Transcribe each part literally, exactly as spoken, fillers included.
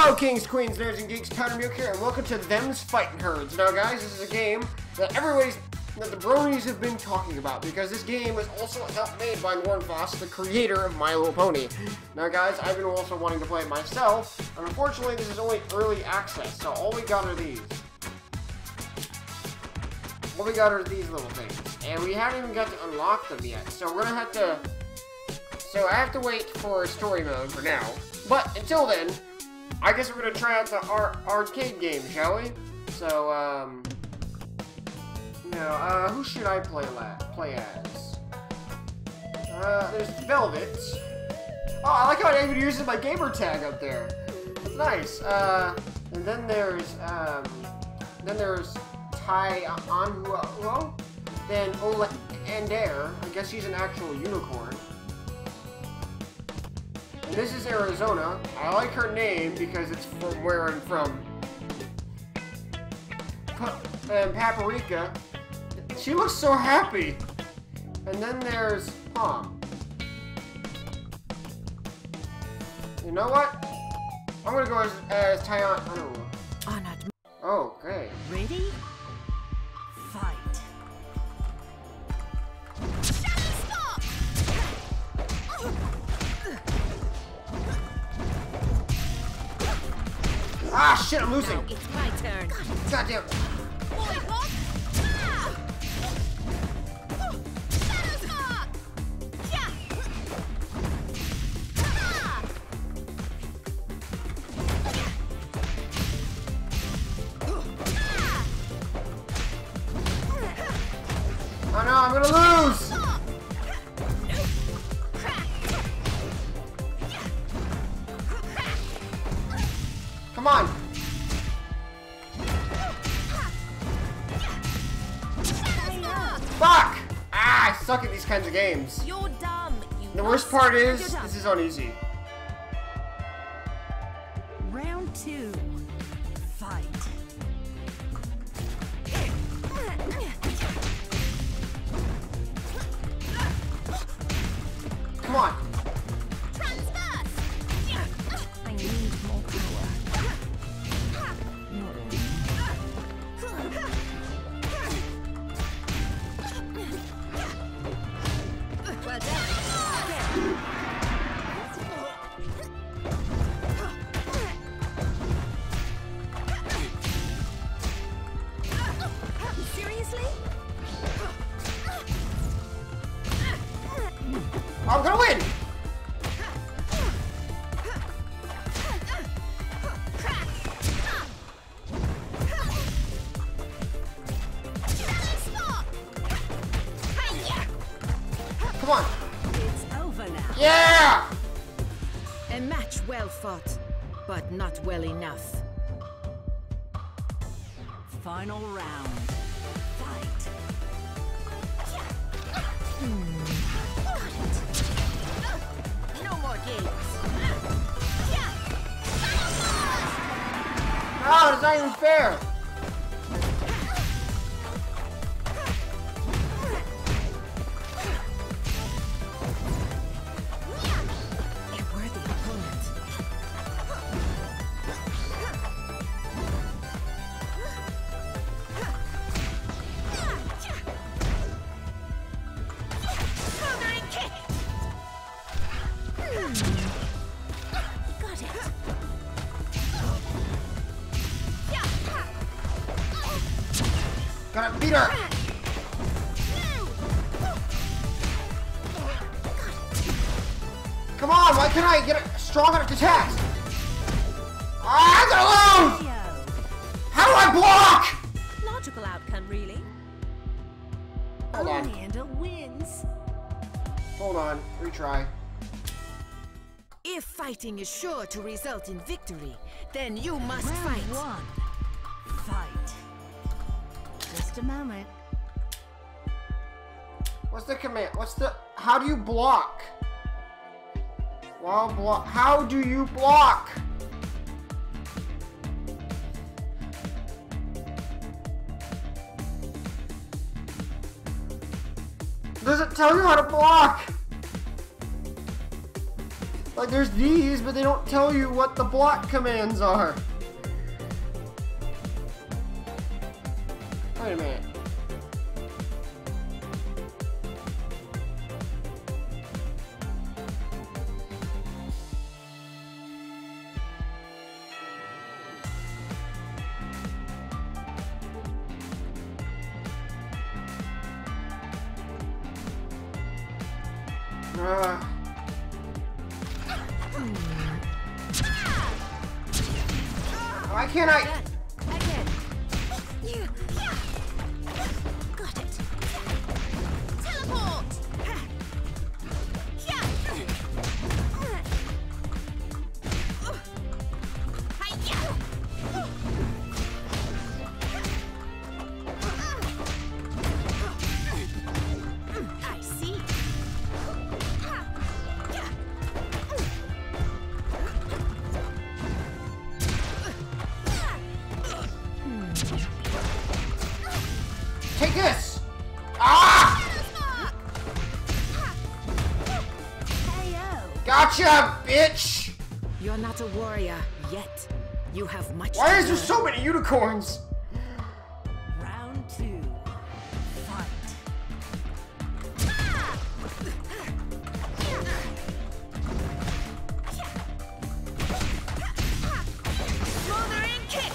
Hello, kings, queens, nerds, and geeks. Tyler Muke here, and welcome to Them's Fighting Herds. Now, guys, this is a game that everybody's, that the bronies have been talking about, because this game was also helped made by Lauren Voss, the creator of My Little Pony. Now, guys, I've been also wanting to play it myself, and unfortunately, this is only early access, so all we got are these. All we got are these little things, and we haven't even got to unlock them yet, so we're gonna have to, so I have to wait for story mode for now, but until then, I guess we're gonna try out the ar arcade game, shall we? So, um, no, uh, who should I play la play as? Uh, there's Velvet. Oh, I like how it even uses my gamer tag up there. It's nice. Uh, and then there's, um, then there's Tai Anhuo. Then Ola Ender. I guess he's an actual unicorn. And this is Arizona. I like her name because it's from where I'm from. And Paprika. She looks so happy. And then there's Palm. You know what? I'm gonna go as, as Tyon. Oh, okay. Ready? Fight. Ah, shit, I'm losing. Now it's my turn. God damn. Oh no, I'm gonna lose! Come on! Fuck! Ah, I suck at these kinds of games. You're dumb. You The worst part is, this is on easy. Round two. Fight. Come on! I need more power. Well done. Seriously? I'm gonna win! Come on! It's over now. Yeah! A match well fought, but not well enough. Final round. Fight. No more games. No, it's not even fair! A worthy opponent. Thundering kick. Got it. Gotta beat her! Come on, why can't I get a strong enough attacks? Ah, I'm gonna lose! How do I block? Logical outcome, really. Hold on. Oleander wins. Hold on, retry. If fighting is sure to result in victory, then you must Round fight. one. Fight. Just a moment. What's the command? What's the... How do you block? While block... How do you block? Does it tell you how to block? Like, there's these, but they don't tell you what the block commands are. Wait a minute. Uh. Why can't I? Again. Got it. Teleport. I see. Take this! Ah! Gotcha, bitch! You're not a warrior yet. You have much. Why to is there learn. so many unicorns? Round two. Fight. Smothering kick.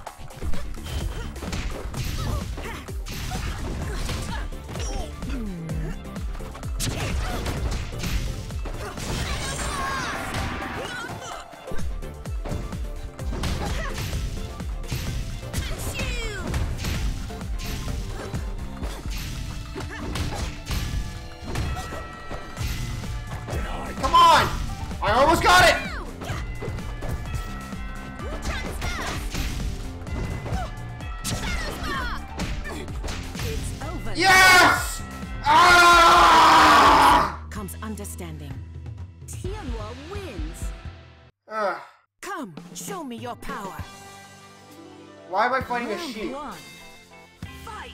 Come on! I almost got it! It's over. Yes! Ah! Comes understanding. Tianhua wins. Ugh. Come, show me your power. Why am I fighting a Round sheep? one. Fight.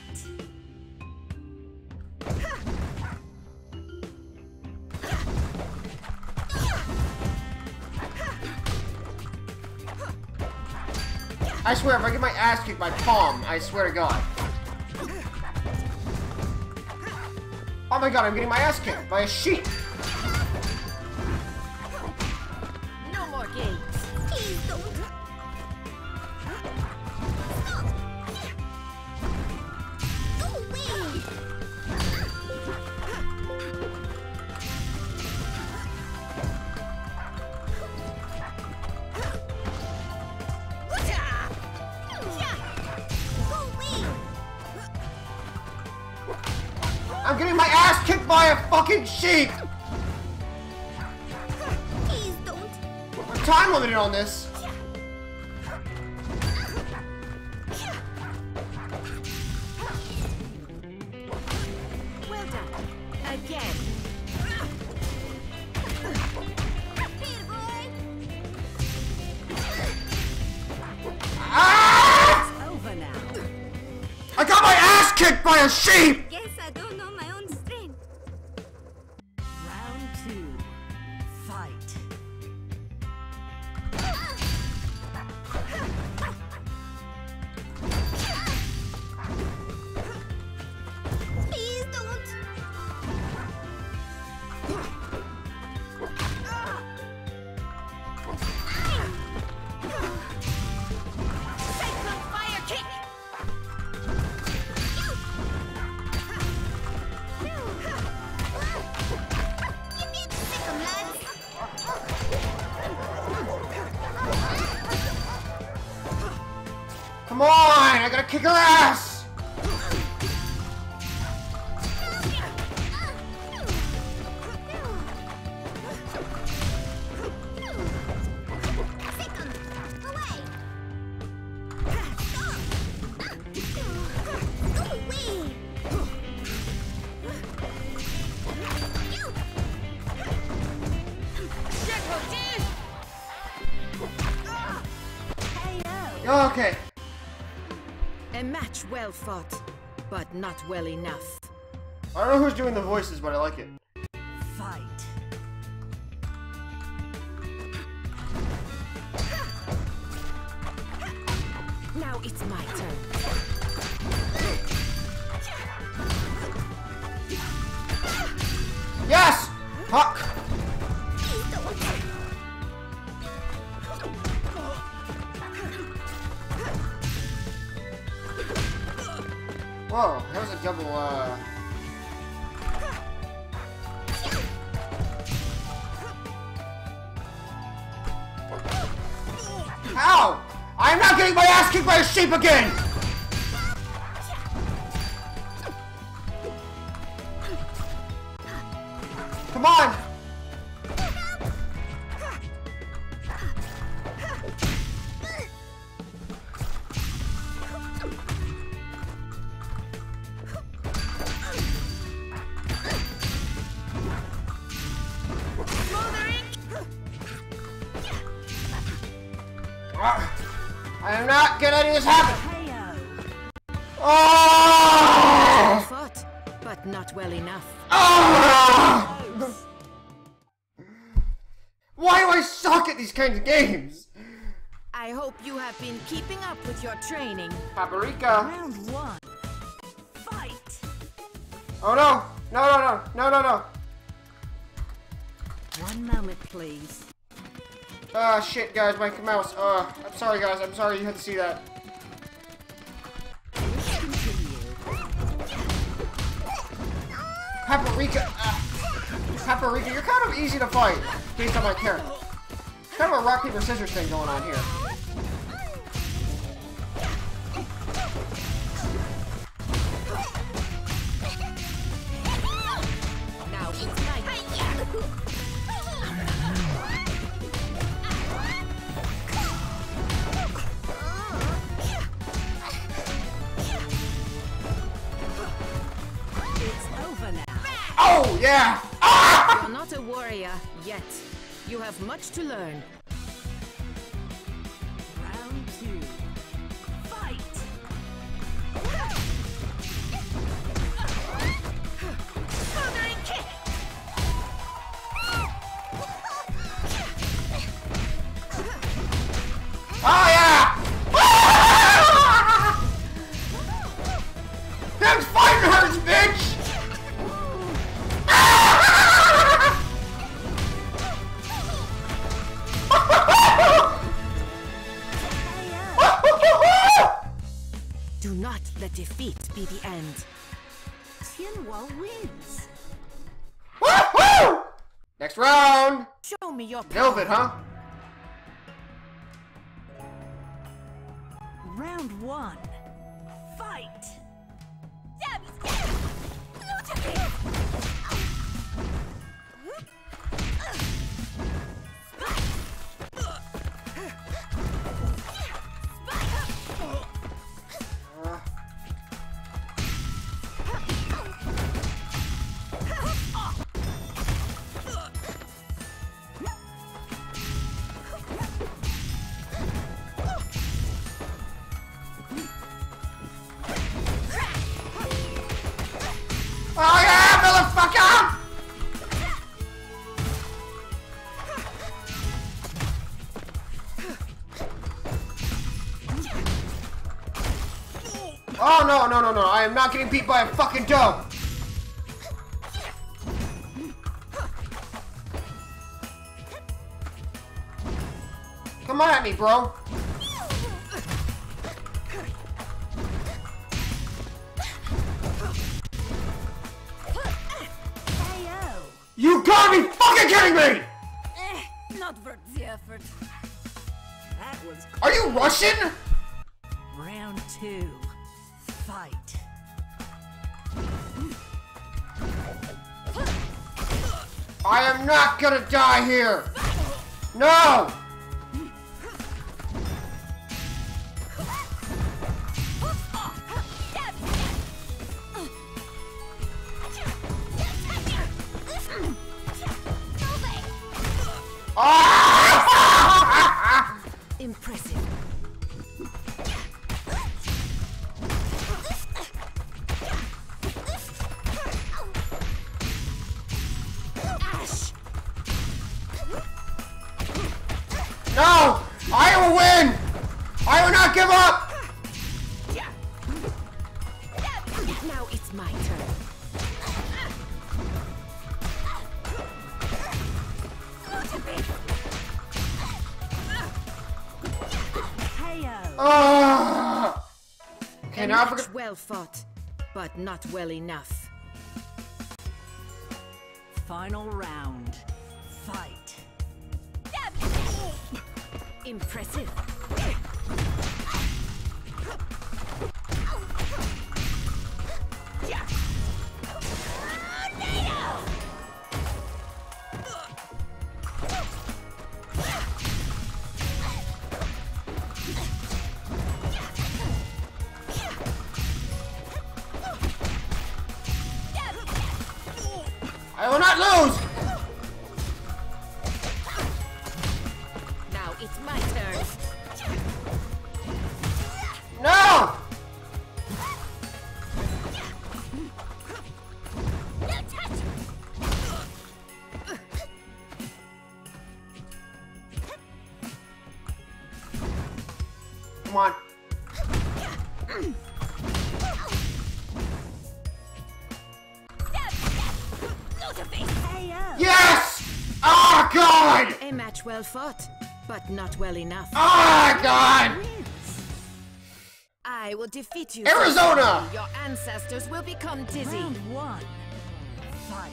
I swear, if I get my ass kicked by Palm, I swear to God. Oh my God, I'm getting my ass kicked by a sheep. No more games. Please don't. Go away. I'm getting my ass kicked by a fucking sheep. Please don't. I'm time limited on this. Well done. Again. Here, boy. Ah! It's over now. I got my ass kicked by a sheep. Guess I don't know my own strength. Round two. Fight. Please don't. Cyclone fire kick. You need to pick 'em, lads. Come on, I gotta kick her ass. Second. Away. Go away. Okay. A match well fought, but not well enough. I don't know who's doing the voices, but I like it. Fight. Now it's my turn. Yes! Fuck! Whoa, that was a double, uh... How? I'm not getting my ass kicked by a sheep again! Come on! I am not gonna let this happen! Oh! Fought, but not well enough. Oh! Why do I suck at these kinds of games? I hope you have been keeping up with your training. Paprika. Round one. Fight! Oh no! No, no, no, no, no, no. One moment, please. Ah, shit, guys, my mouse. Uh, I'm sorry, guys. I'm sorry you had to see that. Paprika. Uh, Paprika, you're kind of easy to fight based on my character. Kind of a rock, paper, scissors thing going on here. Now it's my Oh, yeah! Ah! You're not a warrior yet. You have much to learn. Round two. Fight! Smothering kick! Oh, yeah! Ah! That fighting hurts, bitch! Do not let defeat be the end. Tianhua wins. Woohoo! Next round! Show me your Velvet, huh? Round one. Fight! Oh yeah, motherfucker! Oh no, no, no, no, I am not getting beat by a fucking dog! Come on at me, bro! You gotta be fucking kidding me! Eh, not worth the effort. That was. Are you Russian? Round two. Fight. I am not gonna die here! No! Impressive. Ash. No! I will win! I will not give up! it's my turn. Ah! Okay, now I match forget. well fought, but not well enough. Final round. Fight. Impressive. I will not lose! Now it's my turn. No! Come on. Yes! Oh, God! A match well fought, but not well enough. Oh, God! I will defeat you. Arizona! Your ancestors will become dizzy. Round one. Fight.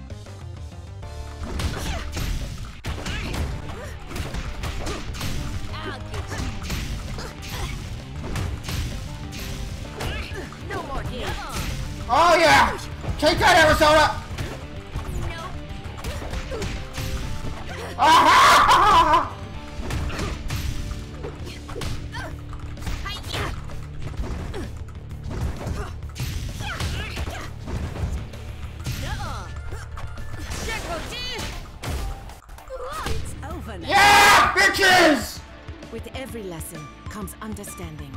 No more games. Oh, yeah! Take that, Arizona! Ah! It's over now. Yeah, bitches! With every lesson comes understanding.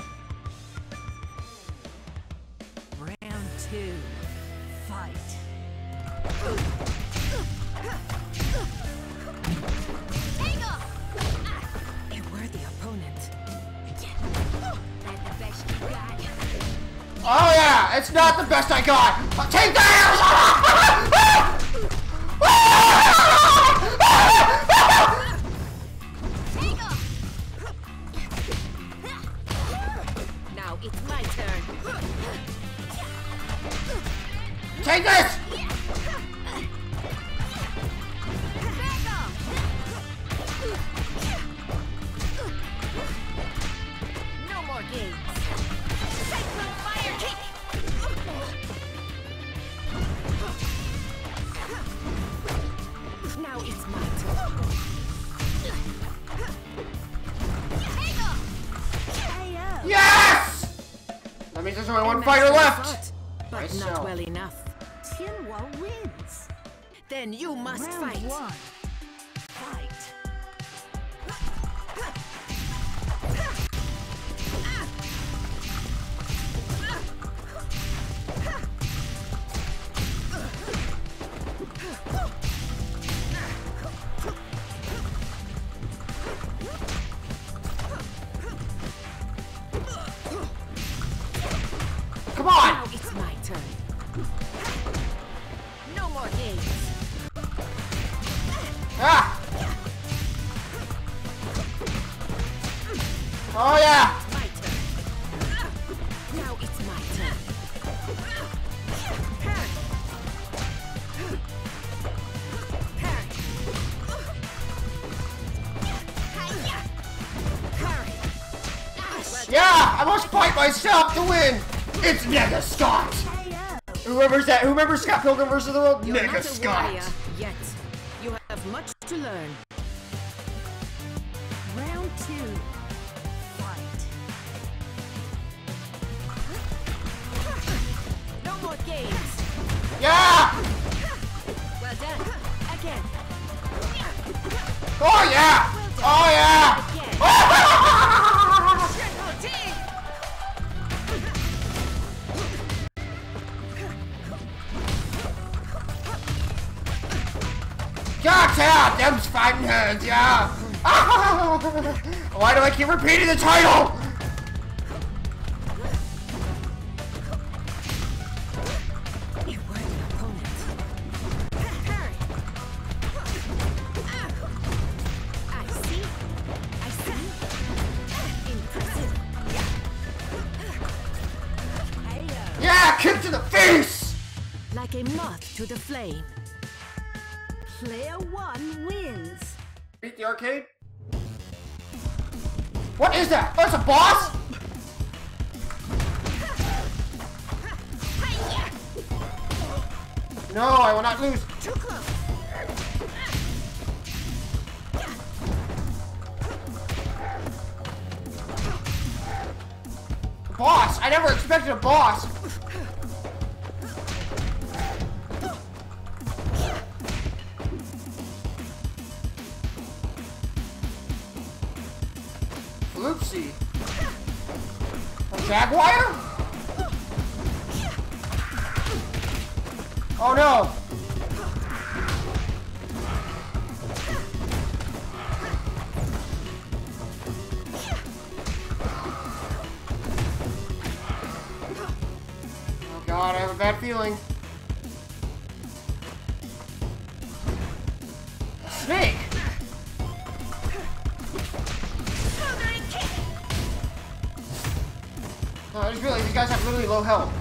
Round two. Fight. A worthy opponent. Oh, yeah, it's not the best I got. Uh, Take that, Now it's my turn. Take this! No more games. Cyclone fire kick. Now it's my turn. Yes! That means there's only one A match fighter well left. fought, but Nice not show. well enough. Tianhua wins. Then you must Round fight. one. Fight. Come on! Now it's my turn. No more games. Ah! Oh, yeah! My turn. Now it's my turn. Parry. Parry. Parry. Well done. Yeah! I must fight myself to win! It's Nega Scott! Whoever's that? Who remembers Scott Pilgrim versus the World? You're Nega not a Scott! warrior yet. You have much to learn. Round two. Fight. No more games. Yeah! Well done. Again. Oh, yeah! Oh, yeah! Again. Triple D. Gotcha! Them's fighting hands, yeah! Why do I keep repeating the title? like a moth to the flame. Player one wins. Beat the arcade? What is that? Oh, it's a boss? No, I will not lose. Too close. Boss! I never expected a boss! Oopsie. A jaguar? Oh no! Oh god, I have a bad feeling. Snake! Oh, I just realized these guys have literally low health.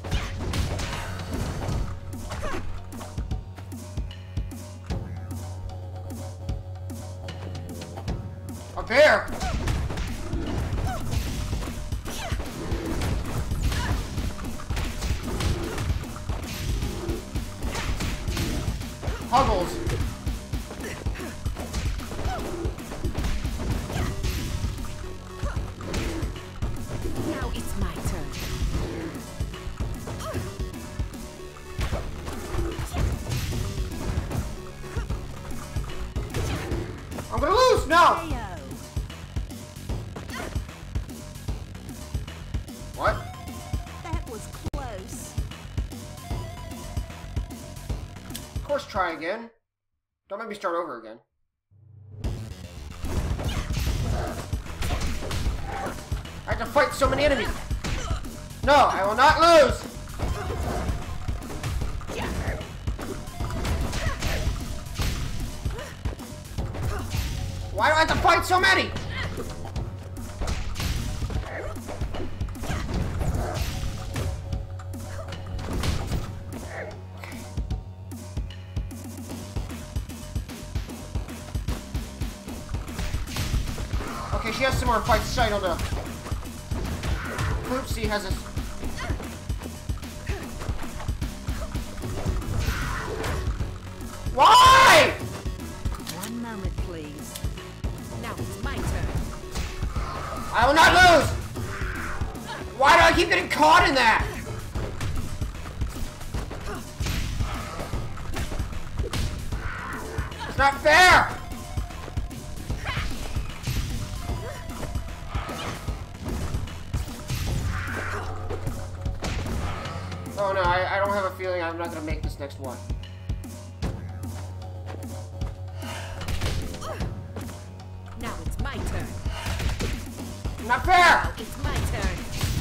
A bear! Huggles! Now it's my turn. I'm gonna lose! No! K O. What? That was close. Of course, try again. Don't make me start over again. I have to fight so many enemies. No, I will not lose. Why do I have to fight so many? Okay, she has some more fight sight on the... Oopsie has a... Why? One moment, please. Now it's my turn. I will not lose! Why do I keep getting caught in that? It's not fair! Oh no, I, I don't have a feeling I'm not gonna make this next one. Now it's my turn. Not fair! It's my turn.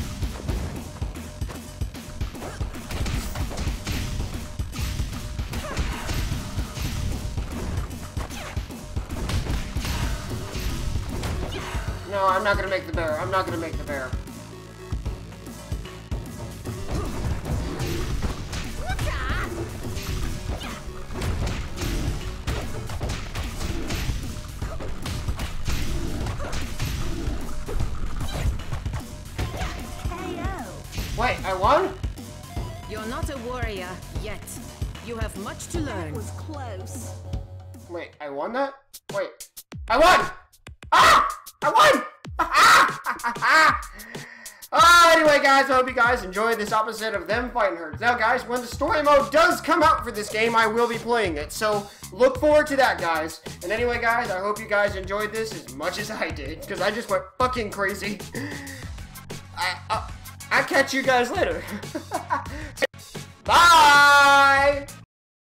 No, I'm not gonna make the bear. I'm not gonna make the bear. K O. Wait, I won? You're not a warrior yet. You have much to That learn. was close. Wait, I won that? Wait. I won! Ah! I won! Ah, anyway, guys, I hope you guys enjoyed this episode of Them Fighting Herds. Now, guys, when the story mode does come out for this game, I will be playing it. So, look forward to that, guys. And anyway, guys, I hope you guys enjoyed this as much as I did, because I just went fucking crazy. I, I, I'll catch you guys later. Bye!